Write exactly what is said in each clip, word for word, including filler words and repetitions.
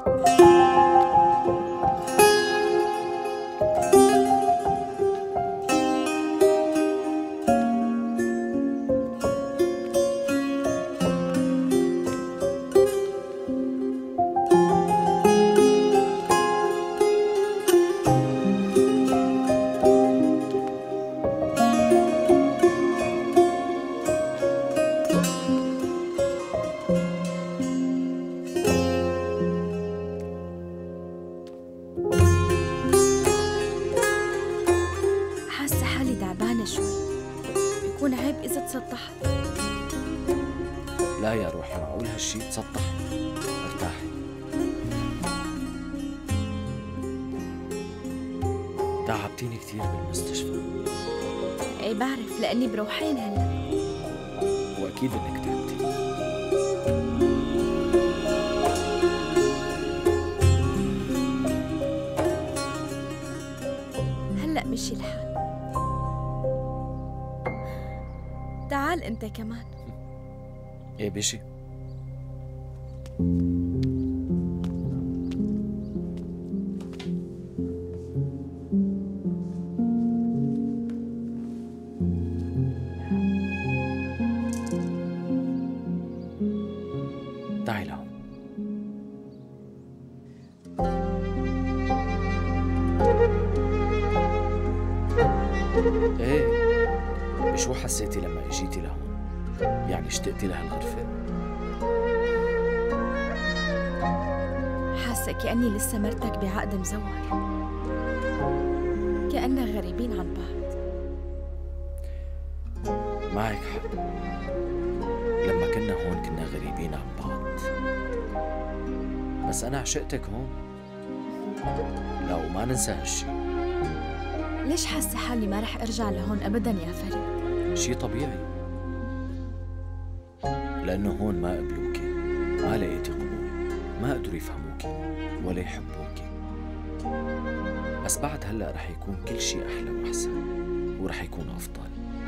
لا يا روحي، معقول هالشي تسطح؟ ارتاحي. تعبتيني كثير بالمستشفى. ايه بعرف، لأني بروحين هلا. وأكيد إنك تعبتي. هلا مشي الحال. تعال أنت كمان. ايه بشي؟ تعي لهون. ايه، شو حسيتي لما اجيتي لهون؟ يعني اشتقتي لهالغرفة؟ حاسة كأني لسه مرتك بعقد مزور، كأننا غريبين عن بعض. معك حق، لما كنا هون كنا غريبين عن بعض، بس أنا عشقتك هون. لا، وما ننسى هالشي. ليش حاسة حالي ما رح أرجع لهون أبداً يا فريد؟ شي طبيعي، لأنه هون ما قبلوكي، ما لقيتي قبول، ما قدروا يفهموكي ولا يحبوكي. بس بعد هلأ رح يكون كل شي أحلى وأحسن، ورح يكون أفضل،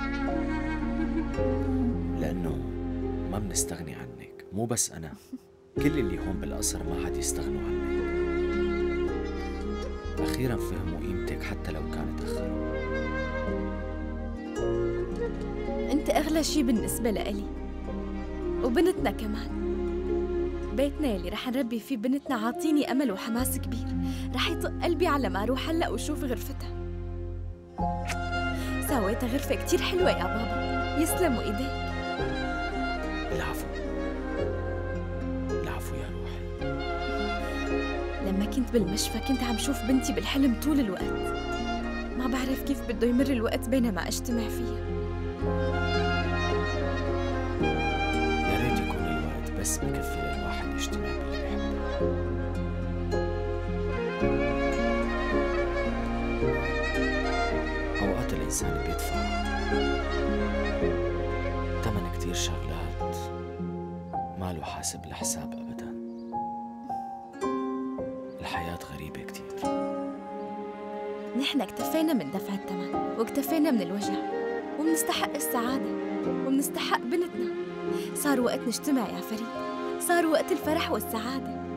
لأنه ما بنستغني عنك. مو بس أنا، كل اللي هون بالقصر ما حد يستغنوا عنك. أخيراً فهموا قيمتك حتى لو كانت تأخروا. أنت أغلى شي بالنسبة لإلي، وبنتنا كمان. بيتنا يلي رح نربي فيه بنتنا عاطيني أمل وحماس كبير، رح يطق قلبي على ما أروح هلأ وشوف غرفتها. سويتها غرفة كتير حلوة يا بابا، يسلموا إيديك. العفو العفو يا روحي. لما كنت بالمشفى كنت عم شوف بنتي بالحلم طول الوقت، ما بعرف كيف بده يمر الوقت بينما أجتمع فيها. يا ريت يكون الوقت بس بكفي للواحد يجتمع باللي بيحبه. أوقات الإنسان بيدفع ثمن كتير شغلات ما له حاسب الحساب أبداً. الحياة غريبة كتير. نحن اكتفينا من دفع الثمن، واكتفينا من الوجع، ومنستحق السعادة، ومنستحق بنتنا. صار وقت نجتمع يا فريد، صار وقت الفرح والسعادة.